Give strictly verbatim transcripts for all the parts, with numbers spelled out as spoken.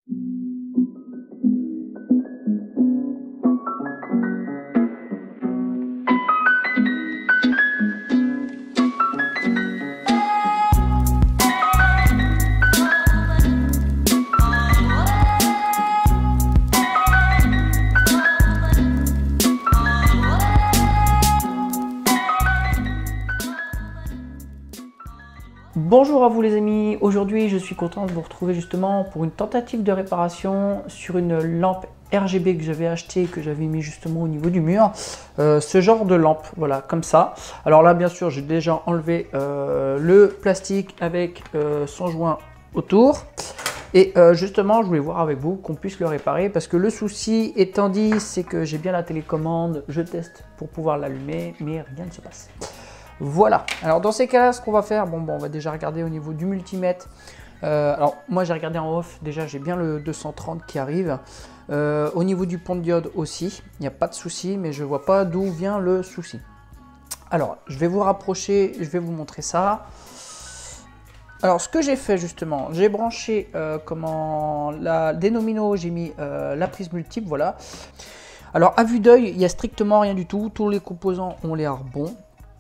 Bonjour à vous les amis, aujourd'hui je suis content de vous retrouver justement pour une tentative de réparation sur une lampe R G B que j'avais acheté, que j'avais mis justement au niveau du mur, euh, ce genre de lampe, voilà, comme ça. Alors là bien sûr j'ai déjà enlevé euh, le plastique avec euh, son joint autour. Et euh, justement je voulais voir avec vous qu'on puisse le réparer, parce que le souci étant dit c'est que j'ai bien la télécommande, je teste pour pouvoir l'allumer mais rien ne se passe. Voilà, alors dans ces cas-là, ce qu'on va faire, bon, bon, on va déjà regarder au niveau du multimètre. Euh, alors moi j'ai regardé en off, déjà j'ai bien le deux cent trente qui arrive. Euh, au niveau du pont de diode aussi, il n'y a pas de souci, mais je ne vois pas d'où vient le souci. Alors je vais vous rapprocher, je vais vous montrer ça. Alors ce que j'ai fait justement, j'ai branché euh, comment la dénomino, j'ai mis euh, la prise multiple, voilà. Alors à vue d'œil, il n'y a strictement rien du tout, tous les composants ont l'air bons.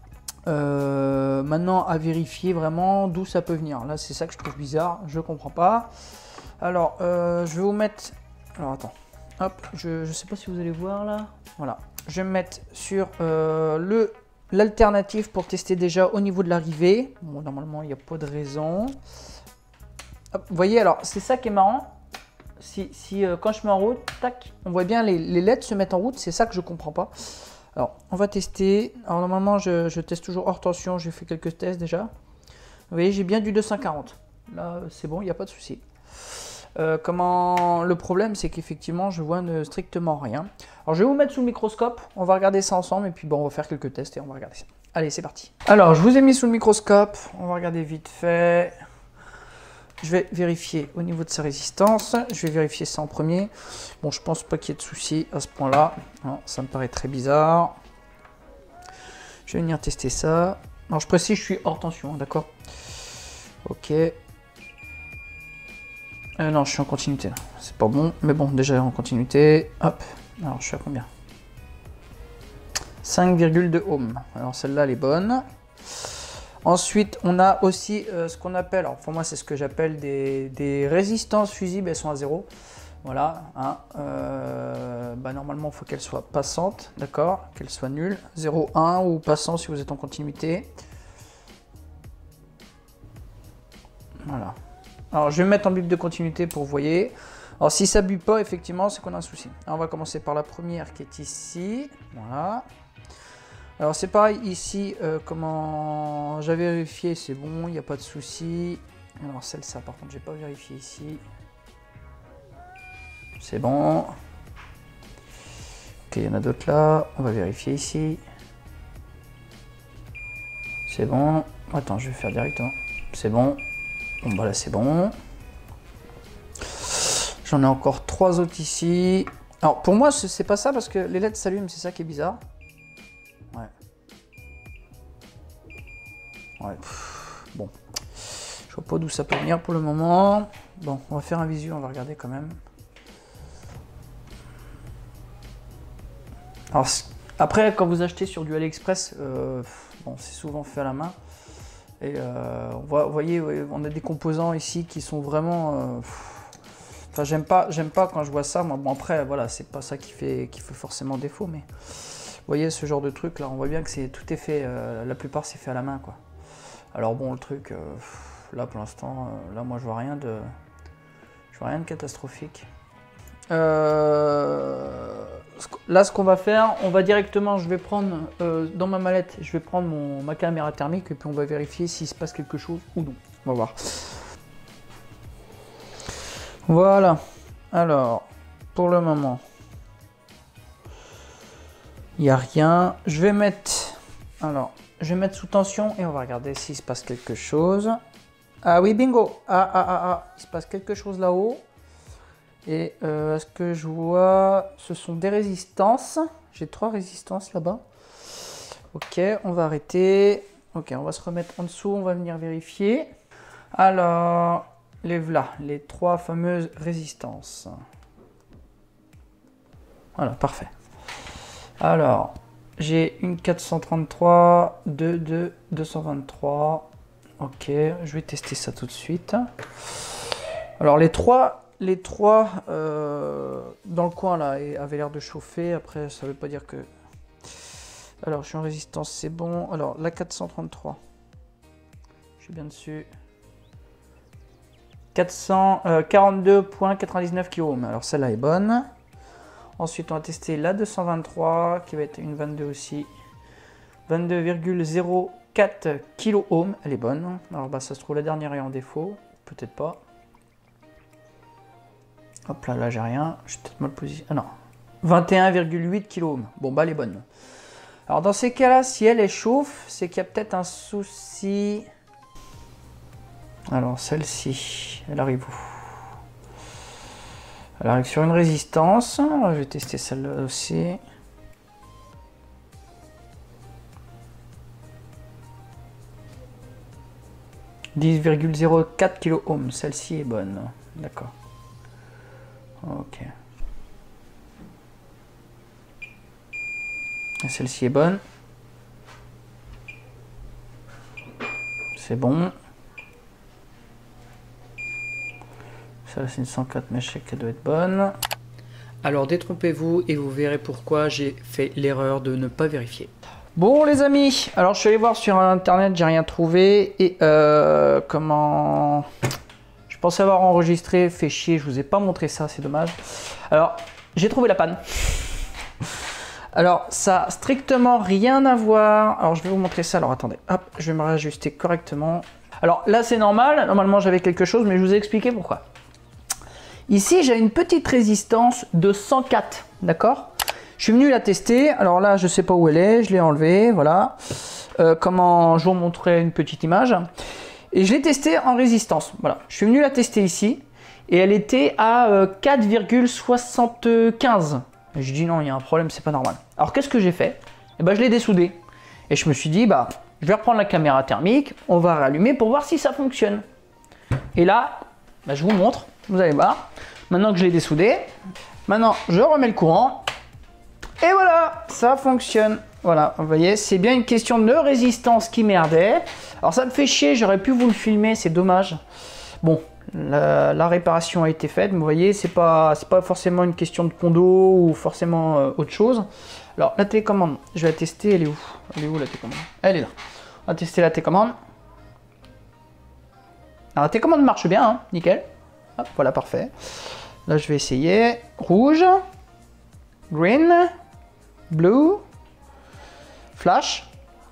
Euh, maintenant à vérifier vraiment d'où ça peut venir. Là c'est ça que je trouve bizarre, je comprends pas. Alors euh, je vais vous mettre, alors attends, hop, je, je sais pas si vous allez voir là, voilà, je vais me mettre sur euh, le l'alternative pour tester déjà au niveau de l'arrivée. Bon, normalement il n'y a pas de raison. Hop, vous voyez, alors c'est ça qui est marrant, si, si euh, quand je mets en route, tac, on voit bien les, les L E D se mettre en route, c'est ça que je comprends pas. Alors, on va tester. Alors, normalement, je, je teste toujours hors tension. J'ai fait quelques tests déjà. Vous voyez, j'ai bien du deux cent quarante. Là, c'est bon, il n'y a pas de souci. Euh, comment... Le problème, c'est qu'effectivement, je vois ne, strictement rien. Alors, je vais vous mettre sous le microscope. On va regarder ça ensemble. Et puis, bon, on va faire quelques tests et on va regarder ça. Allez, c'est parti. Alors, je vous ai mis sous le microscope. On va regarder vite fait. Je vais vérifier au niveau de sa résistance. Je vais vérifier ça en premier. Bon, je pense pas qu'il y ait de soucis à ce point-là. Ça me paraît très bizarre. Je vais venir tester ça. Alors, je précise, je suis hors tension, d'accord? Ok. Euh, non, je suis en continuité. C'est pas bon, mais bon, déjà en continuité. Hop. Alors, je suis à combien? cinq virgule deux ohms. Alors, celle-là, elle est bonne. Ensuite, on a aussi euh, ce qu'on appelle, alors pour moi c'est ce que j'appelle des, des résistances fusibles, elles sont à zéro. Voilà, hein, euh, bah, normalement il faut qu'elles soient passantes, d'accord, qu'elles soient nulles, zéro, un ou passant si vous êtes en continuité. Voilà. Alors je vais me mettre en bip de continuité pour vous voyez. Alors si ça ne bute pas, effectivement, c'est qu'on a un souci. Alors, on va commencer par la première qui est ici, voilà. Alors c'est pareil ici, euh, comment j'avais vérifié, c'est bon, il n'y a pas de souci. Alors celle-là par contre j'ai pas vérifié ici. C'est bon. Ok, il y en a d'autres là, on va vérifier ici. C'est bon. Attends, je vais faire directement. C'est bon. Bon bah là c'est bon. J'en ai encore trois autres ici. Alors pour moi c'est pas ça parce que les L E D s'allument, c'est ça qui est bizarre. Ouais. Ouais. Pff, bon. Je vois pas d'où ça peut venir pour le moment. Bon, on va faire un visu, on va regarder quand même. Alors, après, quand vous achetez sur du AliExpress, euh, bon, c'est souvent fait à la main. Et euh, on voit, vous voyez, on a des composants ici qui sont vraiment... Euh, enfin, j'aime pas, j'aime pas quand je vois ça. Moi, bon, après, voilà, c'est pas ça qui fait, qui fait forcément défaut, mais... Vous voyez, ce genre de truc, là, on voit bien que c'est tout est fait, euh, la plupart, c'est fait à la main, quoi. Alors bon, le truc, euh, là, pour l'instant, euh, là, moi, je vois rien de... Je vois rien de catastrophique. Euh, là, ce qu'on va faire, on va directement, je vais prendre euh, dans ma mallette, je vais prendre mon, ma caméra thermique et puis on va vérifier s'il se passe quelque chose ou non. On va voir. Voilà. Alors, pour le moment, il n'y a rien. Je vais mettre, alors, je vais mettre sous tension et on va regarder s'il se passe quelque chose. Ah oui, bingo. Ah ah ah ah, il se passe quelque chose là-haut. Et euh, ce que je vois, ce sont des résistances. J'ai trois résistances là-bas. Ok, on va arrêter. Ok, on va se remettre en dessous, on va venir vérifier. Alors, les voilà, les trois fameuses résistances. Voilà, parfait. Alors, j'ai une quatre cent trente-trois, deux, deux, deux cent vingt-trois. Ok, je vais tester ça tout de suite. Alors, les trois, les trois euh, dans le coin là avaient l'air de chauffer. Après, ça veut pas dire que... Alors, je suis en résistance, c'est bon. Alors, la quatre cent trente-trois. Je suis bien dessus. quatre cent quarante-deux virgule quatre-vingt-dix-neuf kiloohms. Alors, celle-là est bonne. Ensuite, on va tester la deux cent vingt-trois, qui va être une vingt-deux aussi. vingt-deux virgule zéro quatre kiloohms. Elle est bonne. Alors, bah, ça se trouve, la dernière est en défaut. Peut-être pas. Hop là, là, j'ai rien. Je suis peut-être mal positionné. Ah non. vingt et un virgule huit kiloohms. Bon, bah, elle est bonne. Alors, dans ces cas-là, si elle est chauffe, c'est qu'il y a peut-être un souci. Alors, celle-ci, elle arrive où? Elle arrive sur une résistance. Alors, je vais tester celle-là aussi. dix virgule zéro quatre kiloohms. Celle-ci est bonne. D'accord. Ok. Celle-ci est bonne. C'est bon. Ça, c'est une cent quatre, mais je sais qu'elle doit être bonne. Alors, détrompez-vous et vous verrez pourquoi j'ai fait l'erreur de ne pas vérifier. Bon, les amis, alors je suis allé voir sur Internet, j'ai rien trouvé. Et euh, comment... Je pensais avoir enregistré, fait chier, je vous ai pas montré ça, c'est dommage. Alors, j'ai trouvé la panne. Alors, ça a strictement rien à voir. Alors, je vais vous montrer ça. Alors, attendez, hop, je vais me réajuster correctement. Alors, là, c'est normal. Normalement, j'avais quelque chose, mais je vous ai expliqué pourquoi. Ici, j'ai une petite résistance de cent quatre, d'accord? Je suis venu la tester. Alors là, je ne sais pas où elle est. Je l'ai enlevée, voilà. Euh, comment je vous montrerai une petite image. Et je l'ai testée en résistance. Voilà. Je suis venu la tester ici. Et elle était à euh, quatre virgule soixante-quinze. Et je dis non, il y a un problème, c'est pas normal. Alors qu'est-ce que j'ai fait? Eh ben, je l'ai dessoudé. Et je me suis dit, bah, je vais reprendre la caméra thermique. On va rallumer pour voir si ça fonctionne. Et là, bah, je vous montre. Vous allez voir. Maintenant que je l'ai dessoudé, maintenant je remets le courant. Et voilà, ça fonctionne. Voilà, vous voyez, c'est bien une question de résistance qui merdait. Alors ça me fait chier, j'aurais pu vous le filmer, c'est dommage. Bon, la, la réparation a été faite, mais vous voyez, c'est pas, c'est pas forcément une question de condo ou forcément euh, autre chose. Alors la télécommande, je vais la tester, elle est où? Elle est où la télécommande? Elle est là. On va tester la télécommande. Alors la télécommande marche bien, hein, nickel. Hop, voilà, parfait. Là, je vais essayer. Rouge, green, blue, flash.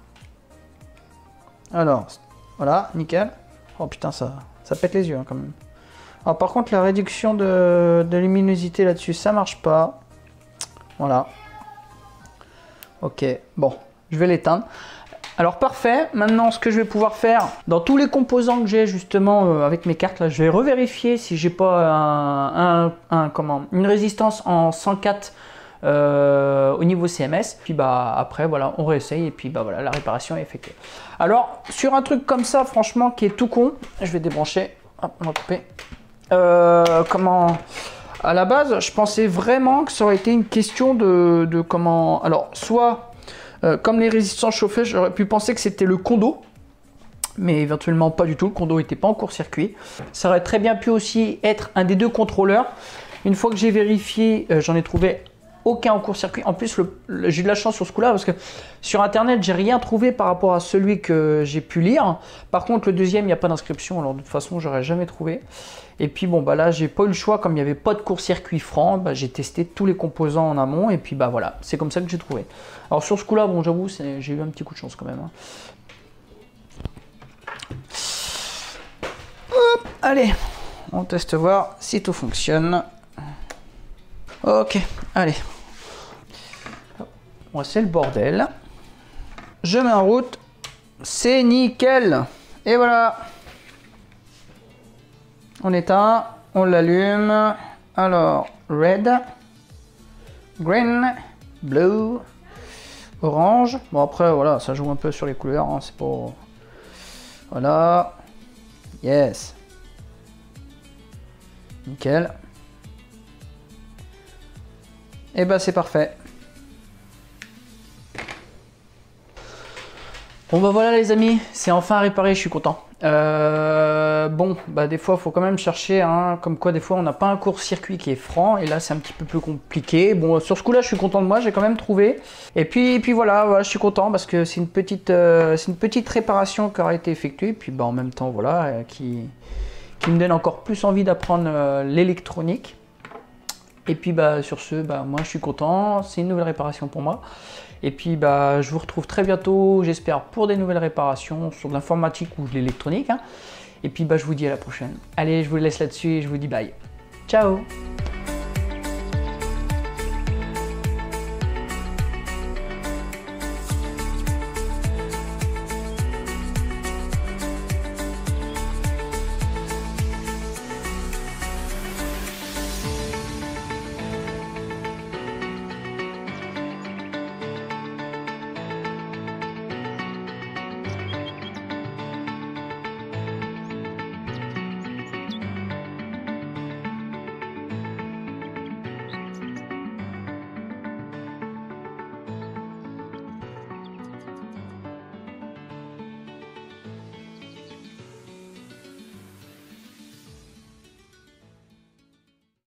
Alors, voilà, nickel. Oh putain, ça, ça pète les yeux hein, quand même. Alors, par contre, la réduction de, de luminosité là-dessus, ça marche pas. Voilà. Ok, bon, je vais l'éteindre. Alors parfait, maintenant ce que je vais pouvoir faire, dans tous les composants que j'ai justement euh, avec mes cartes, là, je vais revérifier si j'ai pas un, un, un, comment, une résistance en cent quatre euh, au niveau C M S. Puis bah après voilà, on réessaye et puis bah voilà, la réparation est effectuée. Alors sur un truc comme ça, franchement, qui est tout con, je vais débrancher, hop, on va couper. Euh, comment... À la base, je pensais vraiment que ça aurait été une question de, de comment... Alors, soit... Euh, comme les résistances chauffées, j'aurais pu penser que c'était le condo, mais éventuellement pas du tout, le condo n'était pas en court-circuit. Ça aurait très bien pu aussi être un des deux contrôleurs. Une fois que j'ai vérifié, euh, j'en ai trouvé aucun en court-circuit. En plus, j'ai eu de la chance sur ce coup-là, parce que sur Internet, j'ai rien trouvé par rapport à celui que j'ai pu lire. Par contre, le deuxième, il n'y a pas d'inscription, alors de toute façon, j'aurais jamais trouvé. Et puis bon, bah là, j'ai pas eu le choix, comme il n'y avait pas de court-circuit franc, bah, j'ai testé tous les composants en amont, et puis bah voilà, c'est comme ça que j'ai trouvé. Alors sur ce coup-là, bon, j'avoue, j'ai eu un petit coup de chance quand même. Hein. Hop, allez, on teste voir si tout fonctionne. Ok, allez. Moi, c'est le bordel. Je mets en route. C'est nickel. Et voilà. On éteint, on l'allume. Alors, red, green, blue, orange. Bon, après, voilà, ça joue un peu sur les couleurs. Hein, c'est pour... Voilà. Yes. Nickel. Et bah c'est parfait. Bon bah voilà les amis, c'est enfin réparé, je suis content. Euh, bon, bah des fois il faut quand même chercher, hein, comme quoi des fois on n'a pas un court-circuit qui est franc, et là c'est un petit peu plus compliqué. Bon, sur ce coup là je suis content de moi, j'ai quand même trouvé. Et puis, et puis voilà, voilà, je suis content parce que c'est une petite, euh, c'est une petite réparation qui aura été effectuée, et puis bah en même temps voilà, euh, qui, qui me donne encore plus envie d'apprendre euh, l'électronique. Et puis bah sur ce, bah moi je suis content, c'est une nouvelle réparation pour moi. Et puis bah je vous retrouve très bientôt, j'espère, pour des nouvelles réparations sur de l'informatique ou de l'électronique. Hein. Et puis bah je vous dis à la prochaine. Allez, je vous laisse là-dessus et je vous dis bye. Ciao!